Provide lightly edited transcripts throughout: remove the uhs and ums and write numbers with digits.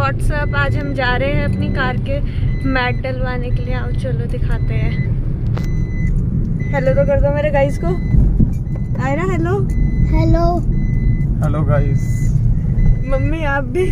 WhatsApp. आज हम जा रहे हैं अपनी कार के मैट डलवाने के लिए। आओ चलो दिखाते हैं। हेलो तो कर दो मेरे गाइस को। Aaira hello. Hello hello guys. Mummy आप भी।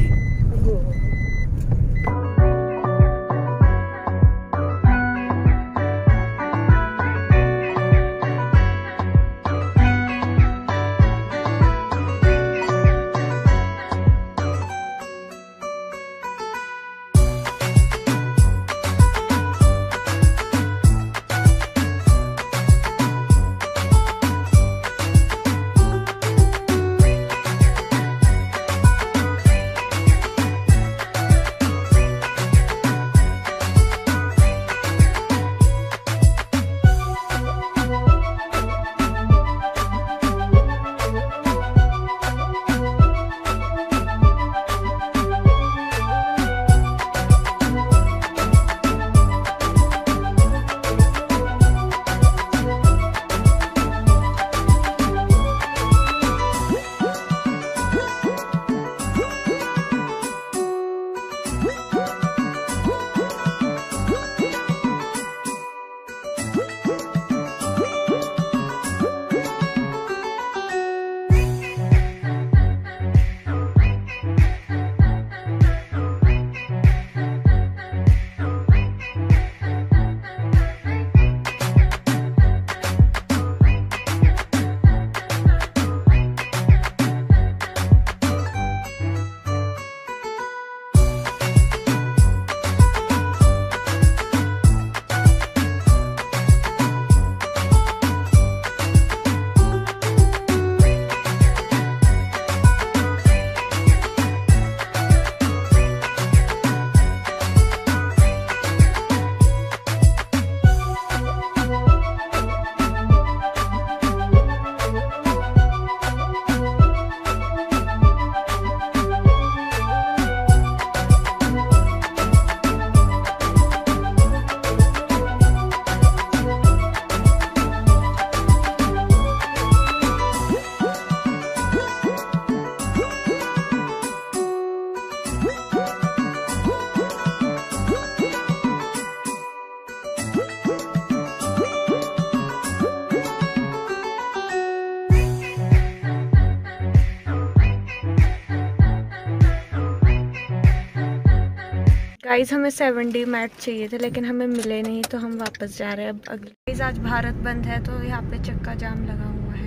गाइस हमें 70 मैट चाहिए थे लेकिन हमें मिले नहीं तो हम वापस जा रहे हैं अब अगले। गाइस आज भारत बंद है तो यहाँ पे चक्का जाम लगा हुआ है।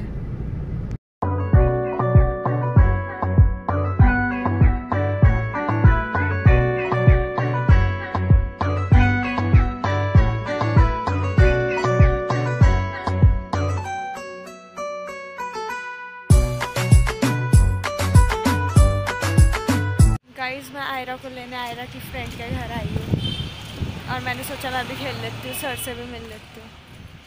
गाइस मैं आयरा को लेने आयरा की फ्रेंड के घर आई हूँ और मैंने सोचा मैं भी खेल लेती हूँ, सर से भी मिल लेती हूँ।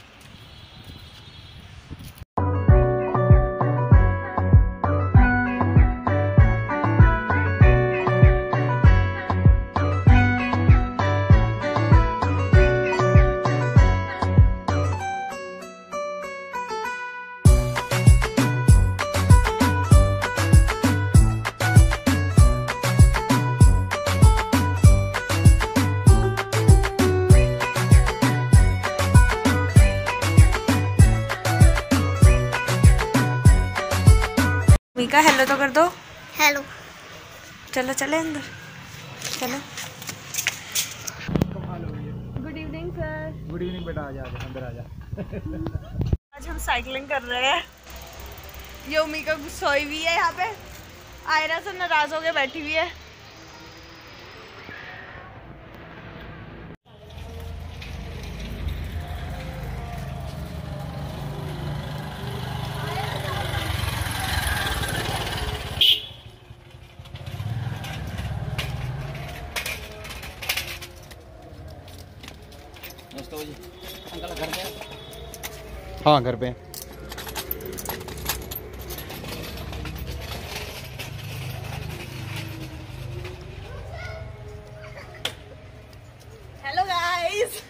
मीका हेलो तो कर दो। हेलो। चलो चले अंदर चलो। Good evening sir. Good evening बेटा। आजा आजा अंदर आजा। आज हम साइकिलिंग कर रहे हैं। ये मीका सोई हुई है यहाँ पे। आयरा से नाराज होके बैठी हुई है। अंकल घर पे? हाँ घर पे। Hello guys.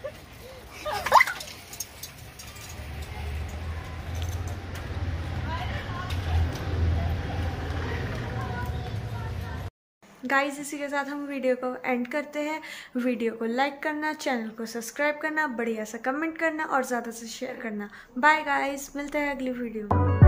गाइस इसी के साथ हम वीडियो को एंड करते हैं। वीडियो को लाइक करना, चैनल को सब्सक्राइब करना, बढ़िया सा कमेंट करना और ज़्यादा से शेयर करना। बाय गाइस, मिलते हैं अगली वीडियो में।